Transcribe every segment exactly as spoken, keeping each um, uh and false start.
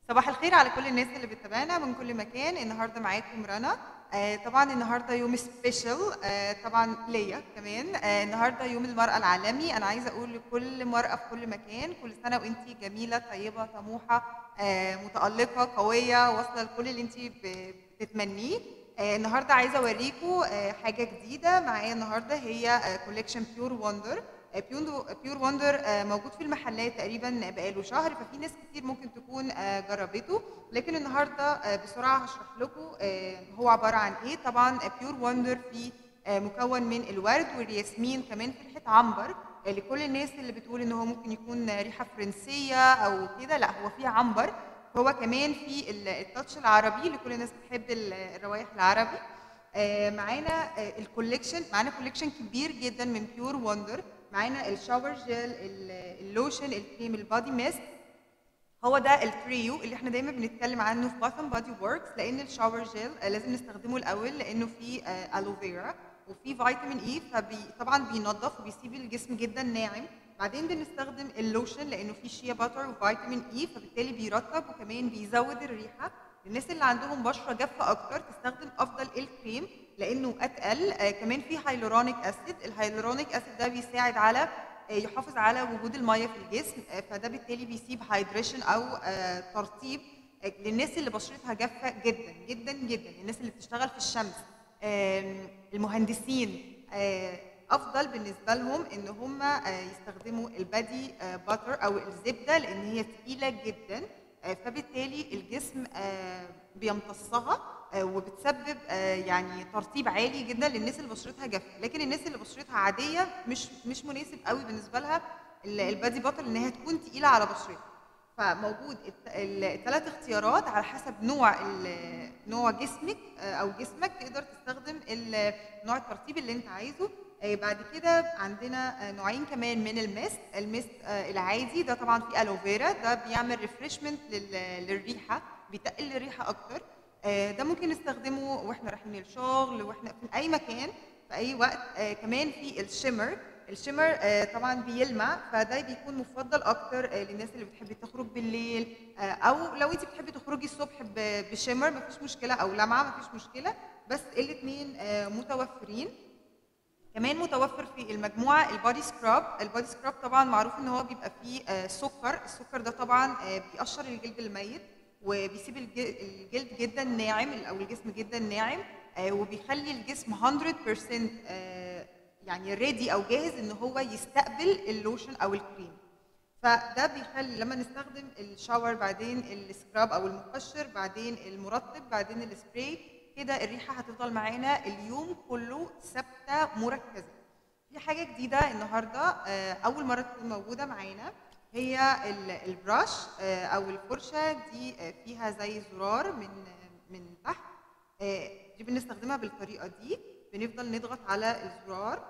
صباح الخير على كل الناس اللي بتتابعنا من كل مكان. النهارده معاكم رنا. آه طبعا النهارده يوم سبيشال، آه طبعا ليا كمان. آه النهارده يوم المرأة العالمي. انا عايزه اقول لكل مرأة في كل مكان كل سنه وانتي جميله طيبه طموحه، آه متألقه قويه واصله لكل اللي انتي ب- بتتمنيه. آه النهارده عايزه اوريكم آه حاجه جديده معايا النهارده، هي كوليكشن بيور وندر. بيور وندر موجود في المحلات تقريبا بقاله شهر، ففي ناس كتير ممكن تكون آه، جربته. لكن النهارده آه، بسرعه هشرح لكم آه، هو عباره عن ايه. طبعا بيور وندر فيه آه، مكون من الورد والياسمين، كمان في ريحه عنبر. آه، لكل الناس اللي بتقول ان هو ممكن يكون ريحه فرنسيه او كده، لا هو فيه عنبر. هو كمان في ال- التاتش العربي لكل الناس بتحب ال- الروايح العربي. آه، معانا آه، الكوليكشن معانا كوليكشن كبير جدا من بيور وندر. معانا الشاور جيل، ال- اللوشن، الكريم، البادي ميست. هو ده التريو اللي احنا دايما بنتكلم عنه في باث اند بادي وركس، لان الشاور جيل آه، لازم نستخدمه الاول لانه فيه آه، الوفيرا وفيه فيتامين اي، فطبعا بينظف وبيسيب الجسم جدا ناعم. بعدين بنستخدم اللوشن لانه فيه شيا باتر وفيتامين اي، فبالتالي بيرطب وكمان بيزود الريحه. الناس اللي عندهم بشره جافه اكتر تستخدم افضل الكريم لانه اتقل. آه كمان فيه هايلورونيك اسيد. الهايلورونيك اسيد ده بيساعد على آه، يحافظ على وجود الميه في الجسم، آه، فده بالتالي بيسيب هايدريشن او آه، ترطيب آه، للناس اللي بشرتها جافه جدا جدا جدا، الناس اللي بتشتغل في الشمس، آم، المهندسين. آه، افضل بالنسبه لهم ان هم آه، يستخدموا البادي آه، باتر او الزبده لان هي تقيله جدا. آه، فبالتالي الجسم آه، بيمتصها آه، وبتسبب آه، يعني ترطيب عالي جدا للناس اللي بشرتها جافه. لكن الناس اللي بشرتها عاديه مش مش مناسب قوي بالنسبه لها ال- البادي باتر لان هي تكون تقيله على بشرتها. فموجود الثلاث اختيارات على حسب نوع ال- نوع جسمك آه، او جسمك، تقدر تستخدم ال- نوع الترطيب اللي انت عايزه. آه، بعد كده عندنا آه، نوعين كمان من الميست. الميست آه، العادي ده طبعا فيه الوفيرا، ده بيعمل ريفرشمنت للريحه، بيتقل الريحه اكتر. آه، ده ممكن نستخدمه واحنا رايحين الشغل واحنا في اي مكان في اي وقت. آه، كمان في الشيمر. الشيمر آه، طبعا بيلمع، فده بيكون مفضل اكتر آه، للناس اللي بتحب تخرج بالليل، آه، او لو انت بتحبي تخرجي الصبح ب- بشيمر مفيش مشكله، او لمعه مفيش مشكله. بس الاثنين متوفرين. كمان متوفر في المجموعه البادي سكراب. البادي سكراب طبعا معروف ان هو بيبقى فيه آه، سكر. السكر ده طبعا آه، بيقشر الجلد الميت وبيسيب الج- الجلد جدا ناعم او الجسم جدا ناعم، آه، وبيخلي الجسم مية بالمية آه، يعني ريدي او جاهز ان هو يستقبل اللوشن او الكريم. فده بيخلي لما نستخدم الشاور بعدين السكراب او المقشر بعدين المرطب بعدين السبراي، كده الريحه هتفضل معانا اليوم كله ثابته مركزه. في حاجه جديده النهارده آه، اول مره تكون موجوده معانا، هي ال- البراش آه، او الفرشه دي. آه، فيها زي زرار من من تحت. آه، دي بنستخدمها بالطريقه دي، بنفضل نضغط على الزرار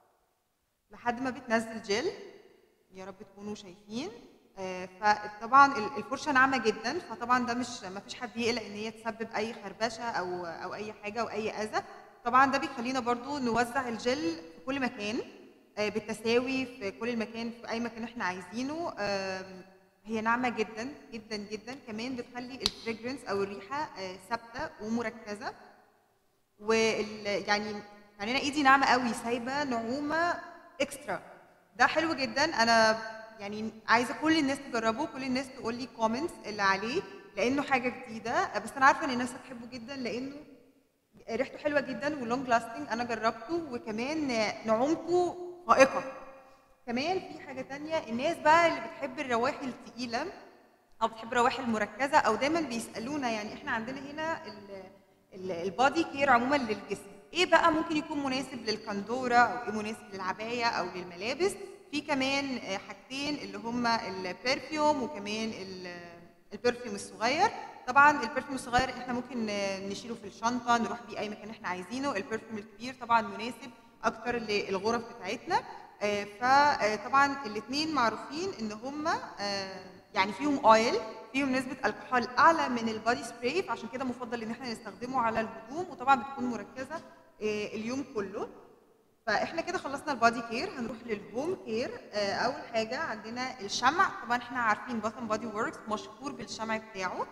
لحد ما بتنزل جل. يا رب تكونوا شايفين. آه، فطبعا ال- الفرشه ناعمه جدا، فطبعا ده مش ما فيش حد يقلق ان هي تسبب اي خربشه او او اي حاجه او اي اذى. طبعا ده بيخلينا برضو نوزع الجل في كل مكان آه، بالتساوي في كل المكان في اي مكان احنا عايزينه. آم، هي ناعمه جدا جدا جدا، كمان بتخلي الفريجرنس او الريحه آه، ثابته ومركزه. وال يعني يعني انا ايدي ناعمه قوي، سايبه نعومه اكسترا. ده حلو جدا. انا يعني عايزه كل الناس تجربه، كل الناس تقول لي كومنتس اللي عليه لانه حاجه جديده. بس انا عارفه ان الناس هتحبه جدا لانه ريحته حلوه جدا ولونج لاستنج. انا جربته وكمان نعومته فائقه. كمان في حاجه تانية، الناس بقى اللي بتحب الروائح التقيله او بتحب الروائح المركزه او دايما بيسالونا، يعني احنا عندنا هنا ال- ال- البادي كير عموما للجسم، ايه بقى ممكن يكون مناسب للكندوره او ايه مناسب للعبايه او للملابس. في كمان آه، حاجتين اللي هما البرفيوم وكمان ال- البرفيوم الصغير. طبعا البرفيوم الصغير احنا ممكن آه، نشيله في الشنطه نروح بيه اي مكان احنا عايزينه. البرفيوم الكبير طبعا مناسب اكتر للغرف بتاعتنا. آه، فطبعا الاثنين معروفين ان هم يعني فيهم اويل، فيهم نسبه الكحول اعلى من البادي سبراي، فعشان كده مفضل ان احنا نستخدمه على الهدوم، وطبعا بتكون مركزه آه، اليوم كله. فاحنا كده خلصنا البادي كير، هنروح للهوم كير. آه، اول حاجه عندنا الشمع. طبعا احنا عارفين باث اند بادي وركس مشهور بالشمع بتاعه.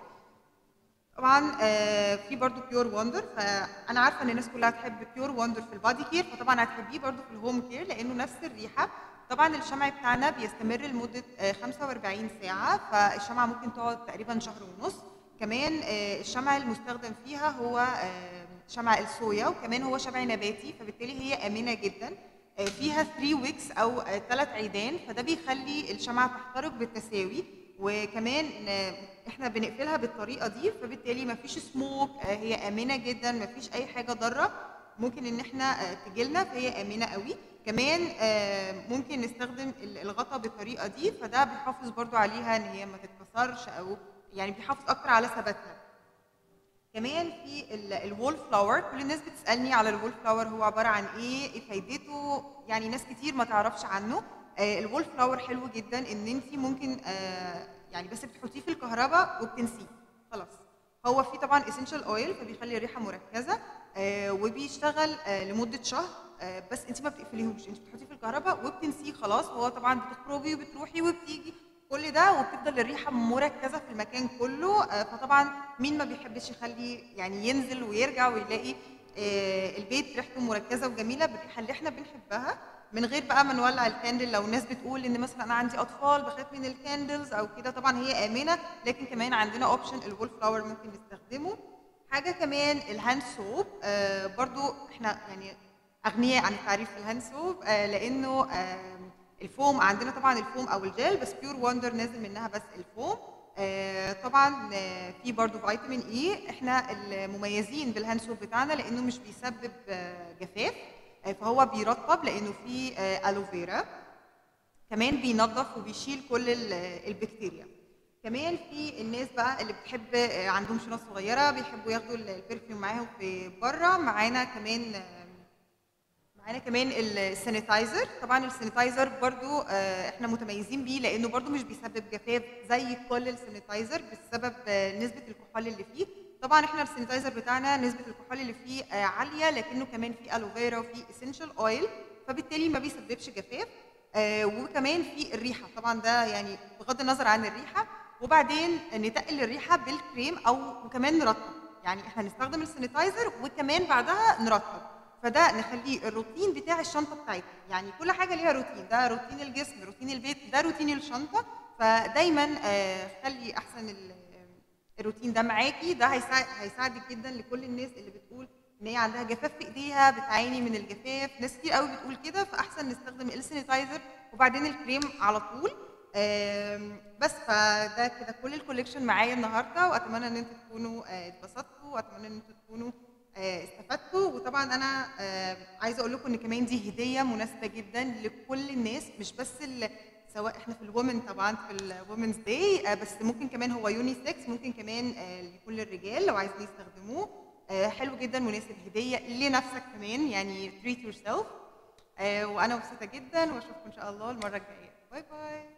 طبعا آه، في برضو بيور وندر، فانا عارفه ان الناس كلها تحب بيور وندر في البادي كير، فطبعا هتحبيه برضو في الهوم كير لانه نفس الريحه. طبعا الشمع بتاعنا بيستمر لمده آه، خمسة وأربعين ساعه، فالشمعه ممكن تقعد تقريبا شهر ونص. كمان آه، الشمع المستخدم فيها هو آه، شمع الصويا، وكمان هو شمع نباتي، فبالتالي هي امنه جدا. آه، فيها ثلاثة ويكس او ثلاث عيدان، فده بيخلي الشمعه تحترق بالتساوي. وكمان آه، احنا بنقفلها بالطريقه دي، فبالتالي مفيش سموك، آه، هي امنه جدا، مفيش اي حاجه ضاره ممكن ان احنا آه، تجيلنا، فهي امنه قوي. كمان آه، ممكن نستخدم ال- الغطا بالطريقه دي، فده بيحافظ برضو عليها ان هي ما تتكسرش، او يعني بيحافظ اكتر على ثباتها. كمان في الوول فلاور، كل الناس بتسالني على الوول فلاور هو عباره عن ايه، ايه فايدته، يعني ناس كتير ما تعرفش عنه. آه، الوول فلاور حلو جدا ان انت ممكن آه، يعني بس بتحطيه في الكهرباء وبتنسيه خلاص. هو فيه طبعا اسينشال اويل، فبيخلي الريحه مركزه، آه، وبيشتغل آه، لمده شهر. آه، بس انت ما بتقفليهوش، انت بتحطيه في الكهرباء وبتنسيه خلاص. هو طبعا بتخرجي وبتروحي وبتيجي كل ده، وبتفضل الريحه مركزه في المكان كله. آه، فطبعا مين ما بيحبش يخلي يعني ينزل ويرجع ويلاقي آه، البيت ريحته مركزه وجميله بالريحه اللي احنا بنحبها، من غير بقى ما نولع الكاندل. لو الناس بتقول ان مثلا انا عندي اطفال بخاف من الكاندلز او كده، طبعا هي امنه، لكن كمان عندنا اوبشن الوول فلاور ممكن نستخدمه. حاجه كمان الهاند سوب. آه، برضو احنا يعني اغنياء عن التعريف في الهاند سوب، آه، لانه آه، الفوم عندنا طبعا الفوم او الجel، بس بيور وندر نازل منها بس الفوم. آه، طبعا آه، في برضو فيتامين اي. احنا المميزين بالهاند سوب بتاعنا لانه مش بيسبب آه، جفاف، آه، فهو بيرطب لانه فيه آه، الوفيرا. كمان بينظف وبيشيل كل ال- البكتيريا. كمان في الناس بقى اللي بتحب آه، عندهم شنط صغيره بيحبوا ياخدوا البرفيوم معاهم في بره. معانا كمان آه، معانا كمان السانيتايزر. طبعا السانيتايزر برضو آه، احنا متميزين بيه لانه برضو مش بيسبب جفاف زي كل السانيتايزر بسبب آه، نسبه الكحول اللي فيه. طبعا احنا السانيتايزر بتاعنا نسبه الكحول اللي فيه آه، عاليه، لكنه كمان فيه الوفيرا وفيه اسينشال اويل، فبالتالي ما بيسببش جفاف. آه، وكمان في الريحه، طبعا ده يعني بغض النظر عن الريحه. وبعدين نتقل الريحه بالكريم او وكمان نرطب، يعني احنا نستخدم السانيتايزر وكمان بعدها نرطب، فده نخليه الروتين بتاع الشنطه بتاعتنا. يعني كل حاجه ليها روتين، ده روتين الجسم، روتين البيت، ده روتين الشنطه. فدايما آه، خلي احسن ال- الروتين ده معاكي. ده هيساعد هيساعدك جدا لكل الناس اللي بتقول ان هي عندها جفاف في ايديها، بتعاني من الجفاف، ناس كتير قوي بتقول كده، فاحسن نستخدم السانيتايزر وبعدين الكريم على طول. آم، بس فده كده كل الكوليكشن معايا النهارده، واتمنى ان انتوا تكونوا آه، اتبسطتوا، واتمنى ان انتوا تكونوا آه، استفدتوا. وطبعا انا آه، عايزه اقول لكم ان كمان دي هديه مناسبه جدا لكل الناس، مش بس ال- سواء احنا في الومن طبعا في الومنز داي، بس ممكن كمان هو يوني سكس، ممكن كمان آه، يكون للرجال لو عايزين يستخدموه. آه، حلو جدا، مناسب هديه لنفسك كمان، يعني treat yourself. آه، وانا مبسوطه جدا، واشوفكم ان شاء الله المره الجايه. باي باي.